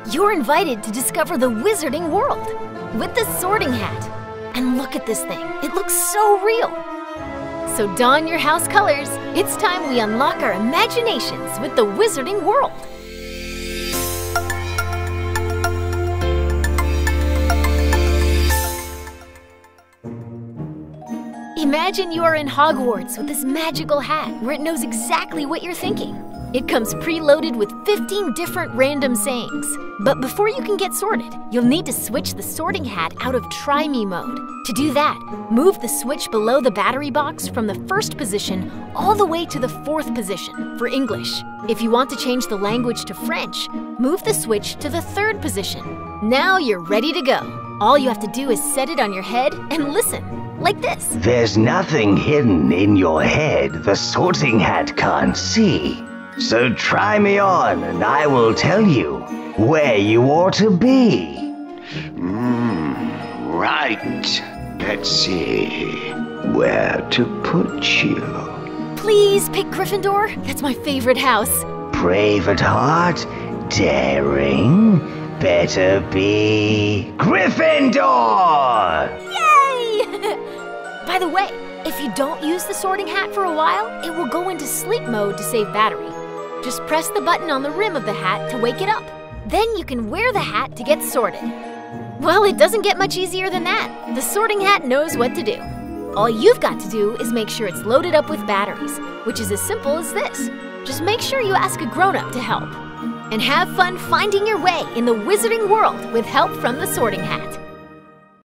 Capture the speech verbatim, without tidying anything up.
You're invited to discover the wizarding world with the Sorting Hat. And look at this thing, it looks so real. So don your house colors. It's time we unlock our imaginations with the wizarding world. Imagine you are in Hogwarts with this magical hat where it knows exactly what you're thinking. It comes preloaded with fifteen different random sayings. But before you can get sorted, you'll need to switch the Sorting Hat out of Try Me mode. To do that, move the switch below the battery box from the first position all the way to the fourth position for English. If you want to change the language to French, move the switch to the third position. Now you're ready to go. All you have to do is set it on your head and listen, like this. There's nothing hidden in your head the Sorting Hat can't see. So try me on and I will tell you where you ought to be. Hmm, right. Let's see. Where to put you? Please pick Gryffindor. That's my favorite house. Brave at heart, daring, better be Gryffindor! Yay! By the way, if you don't use the Sorting Hat for a while, it will go into sleep mode to save battery. Just press the button on the rim of the hat to wake it up. Then you can wear the hat to get sorted. Well, it doesn't get much easier than that. The Sorting Hat knows what to do. All you've got to do is make sure it's loaded up with batteries, which is as simple as this. Just make sure you ask a grown-up to help. And have fun finding your way in the wizarding world with help from the Sorting Hat.